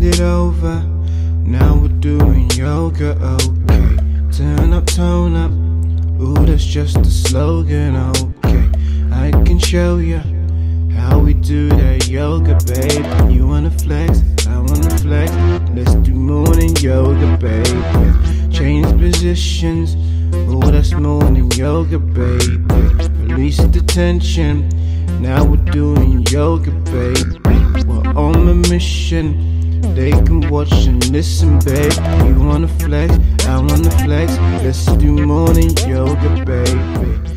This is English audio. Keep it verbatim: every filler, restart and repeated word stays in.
it over. Now we're doing yoga, okay. Turn up, tone up. Ooh, that's just a slogan, okay. I can show you how we do that yoga, babe. You wanna flex, I wanna flex. Let's do morning yoga, babe. Change positions. Oh, that's morning yoga, baby. Release the tension. Now we're doing yoga, baby. We're on a mission. They can watch and listen, babe. You wanna flex, I wanna flex. Let's do morning yoga, baby.